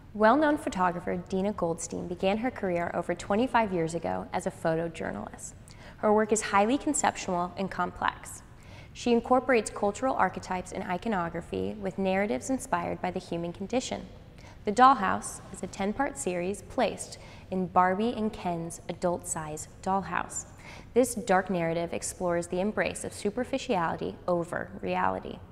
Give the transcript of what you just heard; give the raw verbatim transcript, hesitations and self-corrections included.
Well-known photographer Dina Goldstein began her career over twenty-five years ago as a photojournalist. Her work is highly conceptual and complex. She incorporates cultural archetypes and iconography with narratives inspired by the human condition. The Dollhouse is a ten-part series placed in Barbie and Ken's adult-size dollhouse. This dark narrative explores the embrace of superficiality over reality.